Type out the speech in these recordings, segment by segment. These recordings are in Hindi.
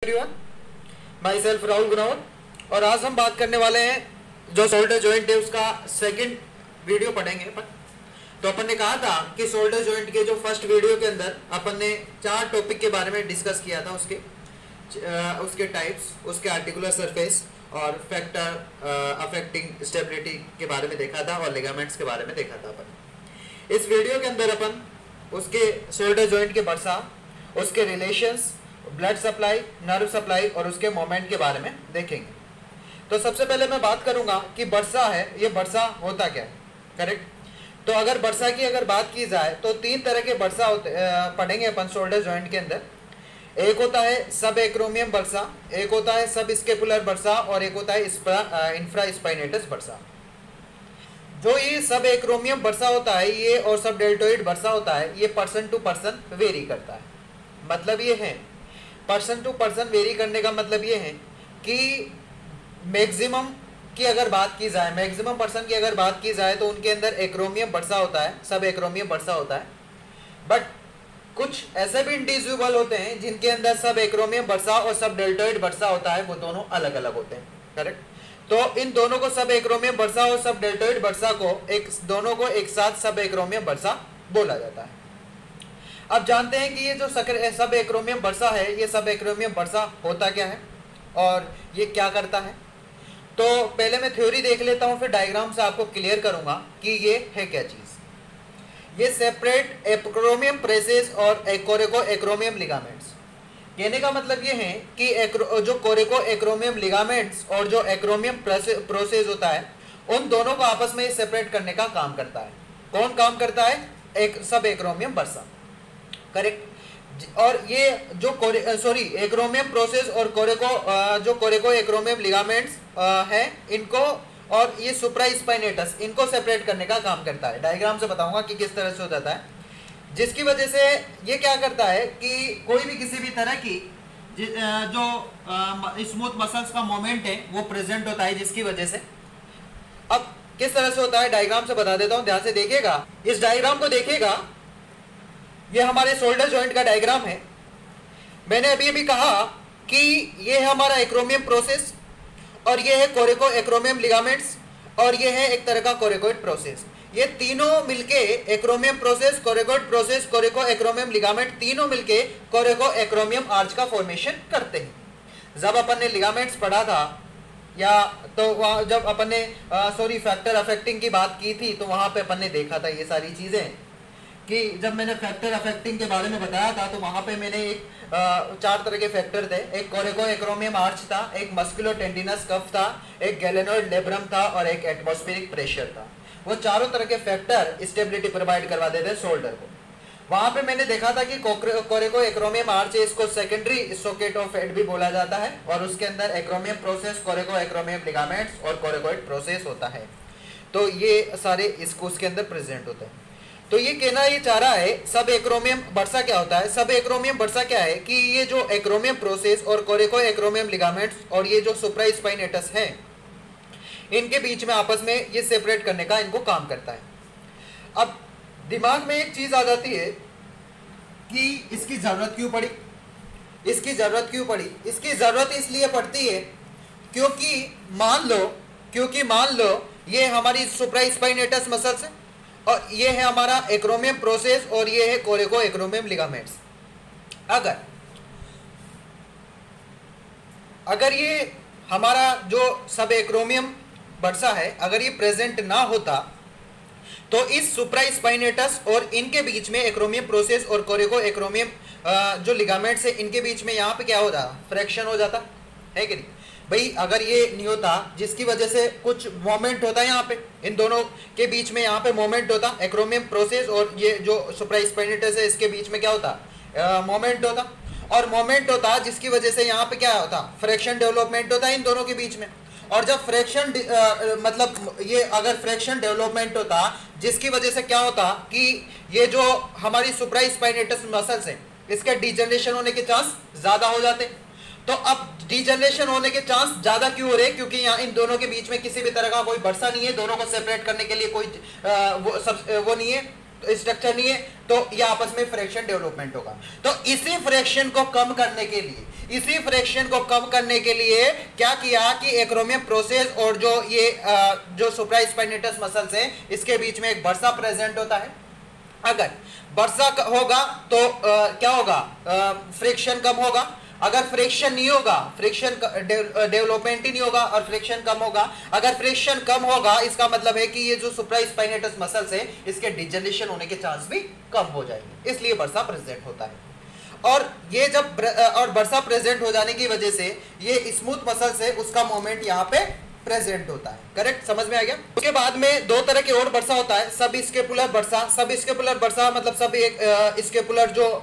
Everyone, myself Rahul Gunawat. और आज हम बात करने वाले हैं जो शोल्डर जॉइंट है उसका सेकंड वीडियो पढ़ेंगे अपन। तो अपन ने कहा था कि शोल्डर जॉइंट के जो फर्स्ट वीडियो के अंदर अपन ने 4 टॉपिक के बारे में डिस्कस किया था, उसके टाइप्स, उसके आर्टिकुलर सरफेस और फैक्टर अफेक्टिंग स्टेबिलिटी के बारे में देखा था और लिगामेंट्स के बारे में देखा था अपन। इस वीडियो के अंदर अपन उसके शोल्डर जॉइंट के बर्सा, उसके relations, blood supply, nerve supply और उसके मोमेंट के बारे में देखेंगे। तो सबसे पहले मैं बात करूंगा कि बर्सा है, ये बर्सा होता क्या है, करेक्ट। तो अगर बर्सा की अगर बात की जाए तो 3 तरह के बर्सा पढ़ेंगे अपन शोल्डर जॉइंट के अंदर। एक होता है सब एक्रोमियम बर्सा, एक होता है सब स्केपुलर बर्सा और एक होता है इंफ्रा स्पाइनेटस बर्सा। जो ये सब एक्रोमियम बर्सा होता है ये और सब डेल्टोइड बर्सा होता है, ये पर्सन टू पर्सन वेरी करता है। मतलब ये है पर्सन टू पर्सन वेरी करने का मतलब ये है कि मैक्सिमम की अगर बात की जाए, मैक्सिमम पर्सन की अगर बात की जाए तो उनके अंदर एक्रोमियम बर्सा होता है, सब एक्रोमियम बर्सा होता है। बट कुछ ऐसे भी इंडिविजुअल होते हैं जिनके अंदर सब एक्रोमियम बर्सा और सब डेल्टोइड बर्सा होता है, वो दोनों अलग अलग होते हैं, करेक्ट। तो इन दोनों को सब एक्रोमियम बर्सा और सब डेल्टोइड बर्सा को दोनों को एक साथ सब एक्रोमियम बर्सा बोला जाता है। अब जानते हैं कि ये जो सब एक्रोमियम बर्सा है, ये सब एक्रोमियम बर्सा होता क्या है और ये क्या करता है। तो पहले मैं थ्योरी देख लेता हूँ, फिर डायग्राम से आपको क्लियर करूंगा कि ये है क्या चीज। ये सेपरेट एक्रोमियम प्रेसेस और कोरेको एक्रोमियम लिगामेंट्स। कहने का मतलब ये है कि जो कोरेको एक्रोमियम लिगामेंट्स और जो एक्रोमियम प्रोसेस होता है उन दोनों को आपस में सेपरेट करने का काम करता है। कौन काम करता है? एक सब एक्रोमियम बर्सा, करेक्ट। और ये जो एक्रोमियम प्रोसेस और कोरेको एक्रोमियम लिगामेंट्स है इनको और ये सुप्रा स्पाइनेटस इनको सेपरेट करने का काम करता है। डायग्राम से बताऊंगा कि किस तरह से हो जाता है, जिसकी वजह से ये क्या करता है कि कोई भी किसी भी तरह की जो स्मूथ मसल्स का मोमेंट है वो प्रेजेंट होता है, जिसकी वजह से अब किस तरह से होता है डायग्राम से बता देता हूं, ध्यान से देखिएगा। इस डायग्राम को देखिएगा, ये हमारे शोल्डर जॉइंट का डायग्राम है। मैंने अभी कहा कि ये है हमारा एक्रोमियम प्रोसेस और ये है कोरेको एक्रोमियम लिगामेंट्स और ये है एक तरह का कोरेकोइड प्रोसेस। ये तीनों मिलके acromion process, coracoid process, coraco acromion ligament तीनों मिलके कोरेको एक्रोमियम आर्च का फॉर्मेशन करते हैं। जब अपन ने लिगामेंट्स पढ़ा था या तो वहाँ जब अपन ने फैक्टर अफेक्टिंग की बात की थी तो वहां पे अपन ने देखा था ये सारी चीजें कि जब मैंने फैक्टर अफेक्टिंग के बारे में बताया था तो वहां पे मैंने 4 तरह के फैक्टर थे। एक कोरेको एक्रोमियम आर्च था, एक मस्कुलो टेंडिनस कफ था, एक गैलेनोइड लेब्रम था और एक एटमॉस्फेरिक प्रेशर था। वो चारों तरह के फैक्टर स्टेबिलिटी प्रोवाइड करवा देते हैं शोल्डर को। वहां पे मैंने देखा था कि कोरेको एक्रोमियम आर्च है, इसको सेकेंडरी सॉकेट ऑफ हेड भी बोला जाता है और उसके अंदर acromion process, coraco acromion ligaments और कोरेकोइड प्रोसेस होता है। तो ये सारे इसको उसके अंदर प्रेजेंट होते हैं। तो ये कहना ये चाह रहा है सब एक्रोमियम बर्सा क्या होता है। सब एक्रोमियम बर्सा क्या है कि ये जो एक्रोमियम प्रोसेस और कोरेको एक्रोमियम लिगामेंट्स और ये जो सुप्रा स्पाइनेटस है इनके बीच में आपस में ये सेपरेट करने का इनको काम करता है। अब दिमाग में एक चीज आ जाती है कि इसकी जरूरत क्यों पड़ी, इसकी जरूरत क्यों पड़ी। इसकी जरूरत इसलिए पड़ती है क्योंकि मान लो ये हमारी सुप्रा स्पाइनेटस मसल्स है और ये है हमारा एक्रोमियम प्रोसेस और ये है कोरेको एक्रोमियम लिगामेंट्स। अगर ये हमारा जो सब एक्रोमियम बर्सा है अगर ये प्रेजेंट ना होता तो इस सुप्रा स्पाइनेटस और इनके बीच में एक्रोमियम प्रोसेस और कोरेको एक्रोमियम जो लिगामेंट्स है इनके बीच में यहाँ पे क्या हो जाता, फ्रैक्शन हो जाता है कि नहीं भाई। अगर ये नहीं होता जिसकी वजह से कुछ मोमेंट होता है यहाँ पे, इन दोनों के बीच में यहाँ पे मोमेंट होता, एक्रोमियम प्रोसेस और ये जो सुप्रा स्पाइनेटस है इसके बीच में क्या होता, मोमेंट होता और मोमेंट होता जिसकी वजह से यहाँ पे क्या होता, फ्रैक्शन डेवलपमेंट होता इन दोनों के बीच में। और जब फ्रैक्शन मतलब ये अगर फ्रैक्शन डेवलपमेंट होता जिसकी वजह से क्या होता कि ये जो हमारी सुप्रा स्पाइनेटस मसल्स है इसके डिजनरेशन होने के चांस ज्यादा हो जाते। तो अब डिजनरेशन होने के चांस ज्यादा क्यों हो रहे हैं? क्योंकि यहाँ इन दोनों के बीच में किसी भी तरह का कोई बर्सा नहीं है, दोनों को सेपरेट करने के लिए कोई वो नहीं है, स्ट्रक्चर नहीं है तो ये आपस में फ्रैक्शन डेवलपमेंट होगा। तो इसी फ्रैक्शन को कम करने के लिए क्या किया कि एक्रोमियम प्रोसेस और जो ये जो सुप्रास्पाइनेटस मसल्स है इसके बीच में एक बर्सा प्रेजेंट होता है। अगर बर्सा होगा तो क्या होगा, फ्रिक्शन कम होगा। अगर फ्रिक्शन नहीं होगा, फ्रिक्शन डेवलपमेंट ही नहीं होगा और फ्रिक्शन कम होगा। अगर फ्रिक्शन कम होगा इसका मतलब है कि ये जो सुप्रास्पाइनेटस मसल्स है इसके डिजोल्यूशन होने के चांस भी कम हो जाएंगे, इसलिए बर्सा प्रेजेंट होता है। और ये जब बर्सा प्रेजेंट हो जाने की वजह से ये स्मूथ मसल्स है उसका मोमेंट यहाँ पे प्रेजेंट होता है। करेक्ट, समझ में आ गया। उसके बाद में दो तरह के और बर्सा होता है, subscapular bursa. Subscapular bursa मतलब सब एक स्केपुलर जो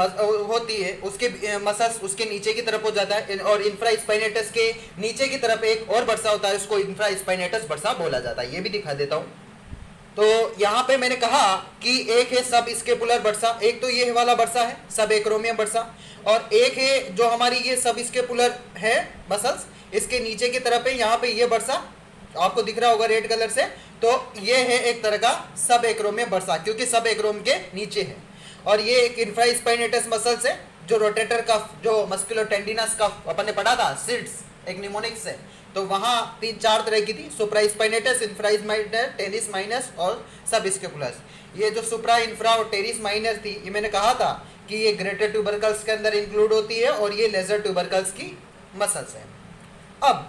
होती है उसके मसल्स उसके नीचे की तरफ हो जाता है, और इंफ्रास्पाइनेटस के नीचे की तरफ एक और बर्सा होता है, उसको इंफ्रास्पाइनेटस बर्सा बोला जाता है। ये भी दिखा देता हूँ। तो यहाँ पे मैंने कहा कि एक है सब स्केपुलर बर्सा, एक तो ये वाला बर्सा है सब एक्रोमियम बर्सा, और एक है जो हमारी ये सब स्केपुलर है मसल्स इसके नीचे की तरफ है, यहाँ पे ये बर्सा आपको दिख रहा होगा रेड कलर से। तो ये है एक तरह का सब एक्रोमियम बर्सा क्योंकि सब एक्रोम के नीचे है। और ये एक इंफ्रास्पाइनेटस मसल्स है जो रोटेटर कफ, जो मस्कुलर टेंडिनस कफ अपन ने पढ़ा था सिट्स एक निमोनिक्स है, तो वहाँ 3-4 तरह की थी, सुप्रास्पाइनेटस, इंफ्रास्पाइनेटस, टेरिस माइनस और सब स्केपुलस। ये जो सुप्रा, इंफ्रा और टेरिस माइनस थी ये मैंने कहा था कि ये ग्रेटर ट्यूबरकल्स के अंदर इंक्लूड होती है और ये लेजर ट्यूबरकल्स की मसल्स है। अब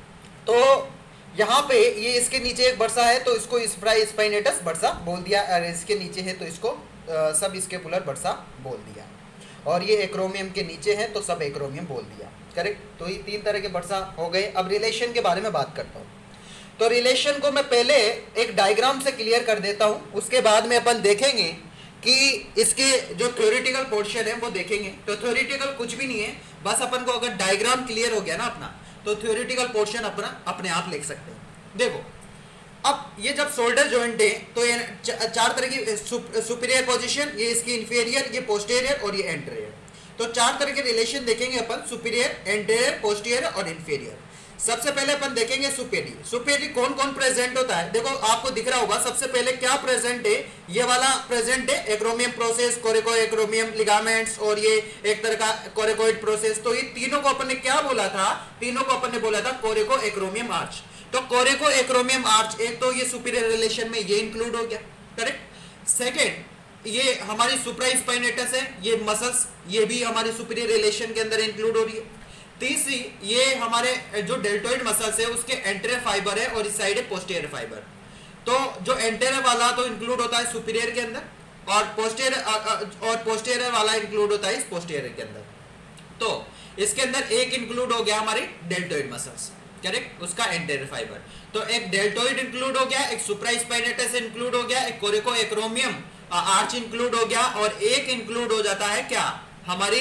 तो यहाँ पे ये इसके नीचे एक बर्सा है तो इसको इंफ्रास्पाइनेटस बर्सा बोल दिया, और इसके नीचे है तो इसको सब स्केपुलर बर्सा बोल दिया, और ये एक्रोमियम के नीचे है तो सब एक्रोमियम बोल दिया। करेक्ट, तो ये 3 तरह के बर्सा हो गए। अब रिलेशन के बारे में बात करता हूँ। तो रिलेशन को मैं पहले एक डायग्राम से क्लियर कर देता हूँ, उसके बाद में अपन देखेंगे कि इसके जो थ्योरेटिकल पोर्शन है वो देखेंगे। तो थ्योरेटिकल कुछ भी नहीं है, बस अपन को अगर डायग्राम क्लियर हो गया ना अपना तो थ्योरेटिकल पोर्शन अपना अपने आप लिख सकते हैं। देखो अब ये जब शोल्डर जॉइंट है तो ये 4 तरह की सुपीरियर पोजीशन, ये इसकी इंफीरियर, ये पोस्टीरियर और ये एंटीरियर। तो 4 तरह के रिलेशन देखेंगे अपन, सुपीरियर, एंटीरियर, पोस्टीरियर और इंफीरियर। सबसे पहले अपन देखेंगे सुपीरियर। सुपीरियर कौन कौन प्रेजेंट होता है, देखो आपको दिख रहा होगा सबसे पहले क्या प्रेजेंट है, ये वाला प्रेजेंट है एक्रोमियम प्रोसेस, कोरिको एक्रोमियम लिगामेंट्स और ये एक तरह का कोरिकोइड प्रोसेस। तो ये तीनों को अपन ने क्या बोला था, तीनों को अपन ने बोला था कोरिको एक्रोमियम आर्च। तो कोरिको एक्रोमियम आर्च एक तो ये सुपीरियर रिलेशन में ये इंक्लूड हो गया। करेक्ट। सेकेंड ये हमारी सुप्रास्पाइनेटस है, ये मसल्स ये भी हमारे सुपीरियर रिलेशन के अंदर इंक्लूड हो रही है। तीसरी ये हमारे जो डेल्टोइड मसल्स है उसके एंटीरियर फाइबर है और इस साइड है पोस्टीरियर फाइबर। तो जो एंटीरियर वाला तो इंक्लूड होता है सुपीरियर के अंदर, और पोस्टीरियर वाला इंक्लूड होता है इस पोस्टीरियर के अंदर। तो इसके अंदर एक इंक्लूड हो गया हमारे डेल्टोइड मसल्स, करेक्ट, उसका एंटीरियर फाइबर। तो एक डेल्टोइड इंक्लूड हो गया, एक सुप्रास्पाइनेटस इंक्लूड हो गया, एक कोरिको एक्रोमियम आर्च इंक्लूड हो गया, और एक इंक्लूड हो जाता है क्या हमारी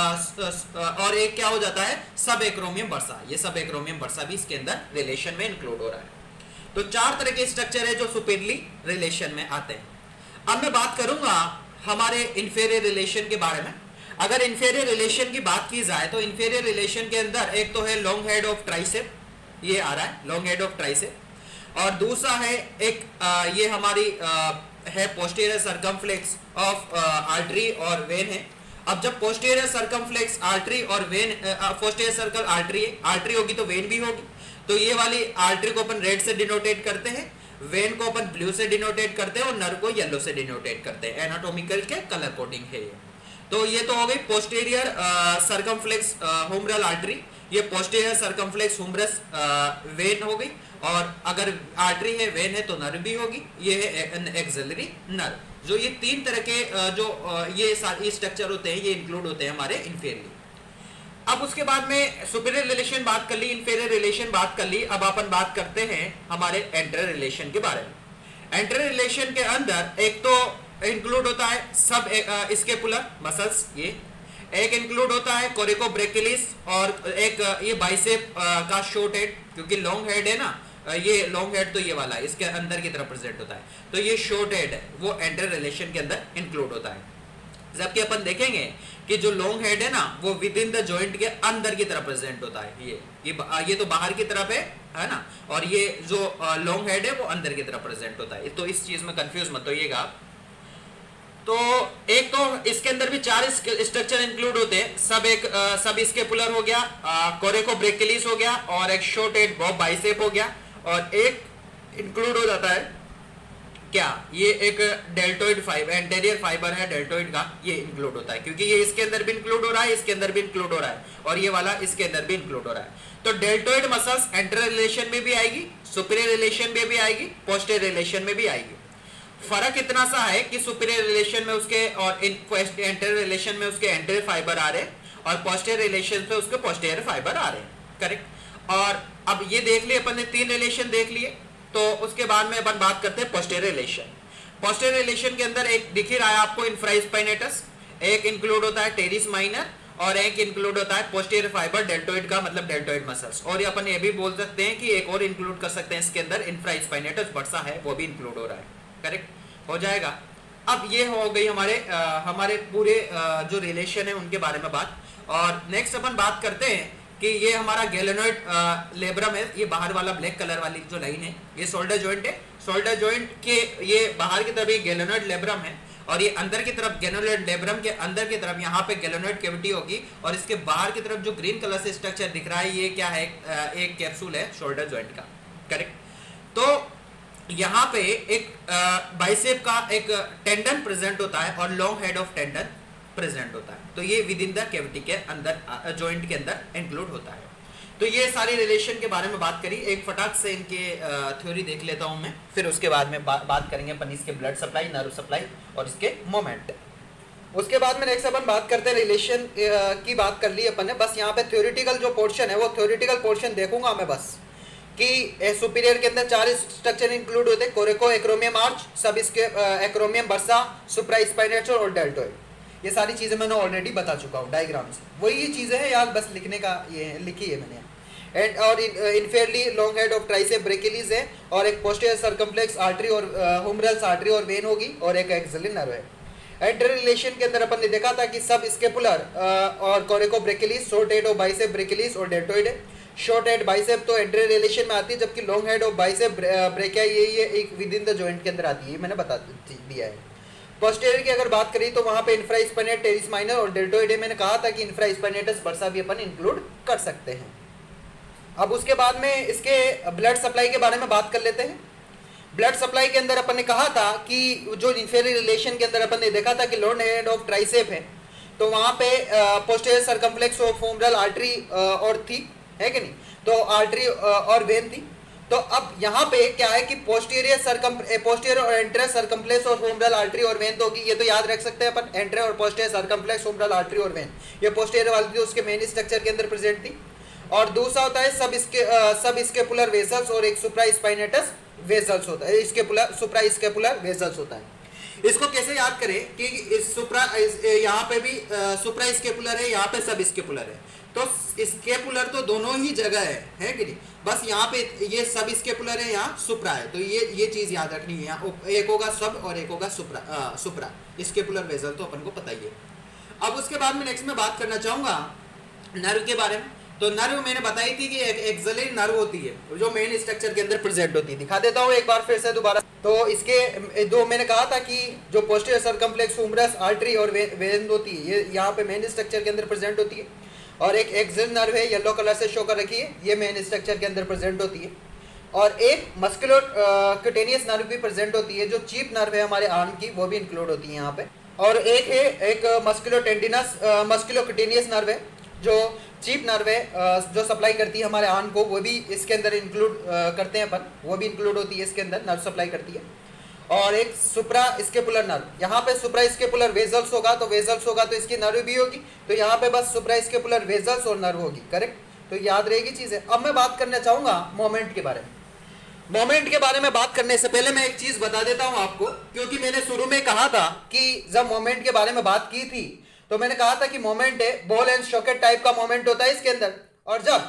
और एक क्या हो जाता है सब एक्रोमियम बर्सा। ये सब एक्रोमियम बर्सा भी इसके अंदर रिलेशन में इंक्लूड हो रहा है। तो 4 तरह के स्ट्रक्चर है जो सुपीरियरली रिलेशन में आते हैं। अब मैं बात करूंगा हमारे इंफीरियर रिलेशन के बारे में। अगर इंफीरियर रिलेशन की बात की जाए तो इंफीरियर रिलेशन के अंदर एक तो है लॉन्ग हेड ऑफ ट्राइसेप, ये आ रहा है लॉन्ग हेड ऑफ ट्राइसेप, और दूसरा है एक ये हमारी है पोस्टीरियर सर्कमफ्लेक्स ऑफ आर्टरी और वेन है। अब जब पोस्टीरियर सर्कमफ्लेक्स आर्टरी और वेन, पोस्टीरियर सर्कल आर्टरी है, आर्टरी होगी तो वेन भी होगी। तो ये वाली आर्टरी को अपन रेड से डिनोटेट करते हैं, वेन को अपन ब्लू से डिनोटेट करते हैं और नर्व को येलो से डिनोटेट करते हैं। एनाटॉमिकल के कलर कोडिंग है ये। तो ये तो हो गई पोस्टीरियर सर्कमफ्लेक्स हुमरल आर्टरी, ये पोस्टीरियर सर्कमफ्लेक्स हुमरस वेन हो गई, और अगर आर्टरी है वेन है तो नर्व भी होगी, ये है एक्सिलरी नर्व। जो ये 3 तरह के जो ये सारे स्ट्रक्चर होते हैं ये इंक्लूड होते हैं हमारे इंफीरियर। अब उसके बाद में सुपीरियर रिलेशन बात कर ली, इंफीरियर रिलेशन बात कर ली। अब अपन बात करते हैं हमारे एंटीरियर रिलेशन के बारे में। एंटीरियर रिलेशन के अंदर एक तो इंक्लूड होता है सब स्केपुलर मसल्स, ये एक इंक्लूड होता है कोरिको ब्रेकिलिस, और एक ये बाइसेप का शॉर्ट हेड, क्योंकि लॉन्ग हेड है ना, ये लॉन्ग हेड तो ये वाला है इसके अंदर की तरफ प्रेजेंट होता है, तो ये शॉर्ट हेड है वो एंटीरियर रिलेशन के अंदर इंक्लूड होता है। जबकि अपन देखेंगे कि जो लॉन्ग हेड है ना वो विद इन द जॉइंट के अंदर की तरफ प्रेजेंट होता है। ये तो बाहर की तरफ है ना, और ये जो लॉन्ग हेड है वो अंदर की तरफ प्रेजेंट होता है। तो इस चीज में कंफ्यूज मत होइएगा। तो एक तो इसके अंदर भी 4 स्ट्रक्चर इंक्लूड होते हैं। सब स्केपुलर हो गया, कोरेकोब्रेकियलिस हो गया, और एक शॉर्ट हेड बॉब बाइसेप हो गया, और एक इंक्लूड हो जाता है क्या, ये एक डेल्टोइड फाइबर, एंटेरियर फाइबर है डेल्टोइड का, ये इंक्लूड होता है, क्योंकि ये इसके अंदर भी इंक्लूड हो रहा है, इसके अंदर भी इंक्लूड हो रहा है, और ये वाला इसके अंदर भी इंक्लूड हो रहा है। तो डेल्टोइड मसल्स एंटेरियर रिलेशन में भी आएगी, सुपीरियर रिलेशन में भी आएगी, पोस्टीरियर रिलेशन में भी आएगी। फर्क इतना सा है कि सुपीरियर रिलेशन में उसके और एंटेरियर रिलेशन में उसके एंटेरियर फाइबर आ रहे हैं, और पोस्टीरियर रिलेशन में उसके पोस्टीरियर फाइबर आ रहे हैं, करेक्ट। और अब ये देख लिए अपन ने 3 रिलेशन देख लिए, तो उसके बाद में अपन बात करते हैं पोस्टीरियर रिलेशन। पोस्टीरियर रिलेशन के अंदर एक दिख ही रहा है आपको इंफ्रास्पाइनेटस, एक इंक्लूड होता है टेरिस माइनर, और एक इंक्लूड होता है पोस्टीरियर फाइबर डेल्टोइड का, मतलब डेल्टोइड मसल्स। और ये अपन ये भी बोल सकते हैं कि एक और इंक्लूड कर सकते हैं इसके अंदर, इंफ्रास्पाइनेटस बर्सा है वो भी इंक्लूड हो रहा है, करेक्ट हो जाएगा। अब ये हो गई हमारे पूरे जो रिलेशन है उनके बारे में बात। और नेक्स्ट अपन बात करते हैं कि ये हमारा गैलेनोइड लेब्रम है, ये बाहर वाला ब्लैक कलर वाली जो लाइन है ये शोल्डर जॉइंट है। शोल्डर जॉइंट के ये बाहर की तरफ ये गैलेनोइड लेब्रम है, और ये अंदर की तरफ गैलेनोइड लेब्रम के अंदर की तरफ यहाँ पे गैलेनोइड कैविटी होगी, और इसके बाहर की तरफ जो ग्रीन कलर से स्ट्रक्चर दिख रहा है ये क्या है, एक कैप्सूल है शोल्डर जॉइंट का, करेक्ट। तो यहाँ पे एक बाइसेप का एक टेंडन प्रेजेंट होता है और long head of tendon present होता है, तो ये विद इन द कैविटी के अंदर जॉइंट के अंदर इंक्लूड होता है। तो ये सारी रिलेशन के बारे में बात करी, एक फटाक से इनके थ्योरी देख लेता हूं मैं, फिर उसके बाद में बात करेंगे अपन इसके ब्लड सप्लाई, नर्व सप्लाई और इसके मोमेंट। उसके बाद में नेक्स्ट अपन बात करते हैं रिलेशन की बात कर ली अपन ने, बस यहाँ पे थ्योरेटिकल जो पोर्शन है वो थ्योरेटिकल पोर्शन देखूंगा मैं बस, कि सुपीरियर के अंदर 4 स्ट्रक्चर इंक्लूड होते हैं, कोरेको एक्रोमियम आर्च, सब इसके एक्रोमियम बर्सा, सुप्रास्पाइनेटस और डेल्टोइड। ये सारी चीज़ें मैंने ऑलरेडी बता चुका हूँ डायग्राम से, वही चीज़ें हैं यार, बस लिखने का ये लिखी है मैंने। एंड और inferiorly long head of tricep brachialis है, और एक पोस्टीरियर सर्कम्फ्लेक्स आर्टरी और हुमरल्स आर्टरी और वेन होगी, और एक एक्सिलरी नर्व है। एंटेरियर रिलेशन के अंदर अपन ने देखा था कि सब स्केपुलर और coraco brachialis, short head of bicep brachialis और डेल्टोइड है। शॉर्ट हेड बाइसेप तो एंटेरियर रिलेशन में आती है, जबकि long head of bicep brachii ये एक विद इन द जॉइंट के अंदर आती है, ये मैंने बता दिया है। पोस्टीरियर की अगर बात करें तो वहाँ पे इंफ्रास्पाइनेट, टेरिस माइनर और डेल्टोइड है। मैंने कहा था कि इंफ्रास्पाइनेटस बर्सा भी अपन इंक्लूड कर सकते हैं। अब उसके बाद में इसके ब्लड सप्लाई के बारे में बात कर लेते हैं। ब्लड सप्लाई के अंदर अपन ने कहा था कि जो इंफेरियर रिलेशन के अंदर अपन ने देखा था कि लॉन्ग हेड ऑफ ट्राइसेप है, तो वहाँ पे posterior circumflex of humeral artery और थी, है कि नहीं, तो आर्टरी और वेन थी। तो अब यहाँ पे क्या है कि पोस्टीरियर और एंटेरियर सर्कम्फ्लेक्स और हुमरल आर्टरी और वेन तो होगी, ये तो याद रख सकते हैं अपन, एंटेरियर और पोस्टीरियर सर्कम्फ्लेक्स हुमरल आर्टरी और वेन, ये पोस्टीरियर वाली थी, उसके मेन स्ट्रक्चर के अंदर प्रेजेंट थी। और दूसरा होता है सब स्केपुलर वेसल्स और एक सुप्रास्पाइनेटस वेसल्स होता है, सुप्रा स्केपुलर वेसल्स होता है। इसको कैसे याद करें कि इस यहाँ पे भी सुप्रा स्केपुलर है, यहाँ पे सब स्केपुलर है, तो स्केपुलर तो दोनों ही जगह है कि नहीं, बस यहाँ पे ये सब स्केपुलर है, यहाँ सुप्रा है, तो ये चीज याद रखनी है, यहाँ एक होगा सब और एक होगा सुप्रा स्केपुलर वेसल, तो अपन को पता ही है। अब उसके बाद में नेक्स्ट में बात करना चाहूंगा नर्व के बारे में। तो नर्व मैंने बताई थी कि एक एक्सिलरी नर्व होती है जो मेन स्ट्रक्चर के अंदर प्रेजेंट होती है। दिखा देता हूँ एक बार फिर से दोबारा। तो इसके जो मैंने कहा था कि जो पोस्टीरियर सर्कम्फ्लेक्स हुमरस आर्टरी और वेन होती है, ये यहाँ पे मेन स्ट्रक्चर के अंदर प्रेजेंट होती है। और एक एक्सिल नर्व है, येलो कलर से शो कर रखी है, ये मेन स्ट्रक्चर के अंदर प्रेजेंट होती है। और एक मस्कुलो क्यूटेनियस नर्व भी प्रेजेंट होती है, जो चीप नर्व है हमारे आर्म की, वो भी इंक्लूड होती है यहाँ पे। और एक मस्कुलो क्यूटेनियस नर्व है, जो चीप नर्व है, जो सप्लाई करती है हमारे आर्म को, वो भी इसके अंदर इंक्लूड करते हैं अपन, वो भी इंक्लूड होती है इसके अंदर, नर्व सप्लाई करती है। और एक सुप्रा स्केपुलर नर्व, यहाँ पे सुप्रा स्केपुलर वेजल्स होगा, तो वेजल्स होगा तो इसकी नर्व भी होगी, तो यहाँ पे बस सुप्रा स्केपुलर वेजल्स और नर्व होगी, करेक्ट। तो याद रहेगी चीज़ है। अब मैं बात करना चाहूँगा मोमेंट के बारे में। मोमेंट के बारे में बात करने से पहले मैं एक चीज़ बता देता हूँ आपको, क्योंकि मैंने शुरू में कहा था कि जब मोमेंट के बारे में बात की थी तो मैंने कहा था कि मोमेंट है बॉल एंड सॉकेट टाइप का मोमेंट होता है इसके अंदर। और जब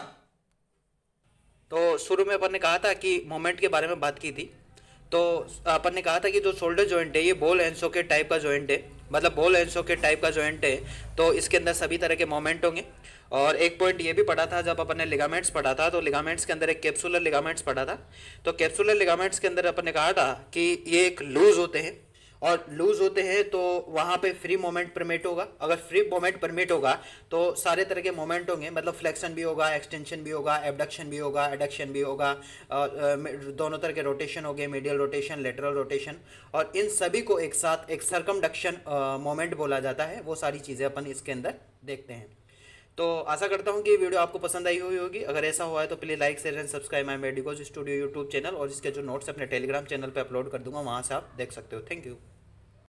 तो शुरू में अपन ने कहा था कि मोमेंट के बारे में बात की थी, तो अपन ने कहा था कि जो शोल्डर जॉइंट है ये बॉल एंड सॉकेट टाइप का जॉइंट है, मतलब बॉल एंड सॉकेट टाइप का जॉइंट है, तो इसके अंदर सभी तरह के मोमेंट होंगे। और एक पॉइंट ये भी पढ़ा था जब अपन ने लिगामेंट्स पढ़ा था, तो लिगामेंट्स के अंदर एक कैप्सुलर लिगामेंट्स पढ़ा था। तो कैप्सुलर लिगामेंट्स के अंदर अपन ने कहा था कि ये एक लूज होते हैं और लूज होते हैं तो वहाँ पे फ्री मोमेंट परमिट होगा। अगर फ्री मोमेंट परमिट होगा तो सारे तरह के मोमेंट होंगे, मतलब फ्लेक्शन भी होगा, एक्सटेंशन भी होगा, एबडक्शन भी होगा, एडक्शन भी होगा, दोनों तरह के रोटेशन हो गए, मीडियल रोटेशन, लेटरल रोटेशन, और इन सभी को एक साथ एक सर्कमडक्शन मोमेंट बोला जाता है। वो सारी चीज़ें अपन इसके अंदर देखते हैं। तो आशा करता हूँ कि ये वीडियो आपको पसंद आई हुई होगी। अगर ऐसा हुआ है तो please like share and subscribe my medicos studio YouTube channel, और इसके जो नोट्स अपने टेलीग्राम चैनल पे अपलोड कर दूंगा, वहाँ से आप देख सकते हो। Thank you.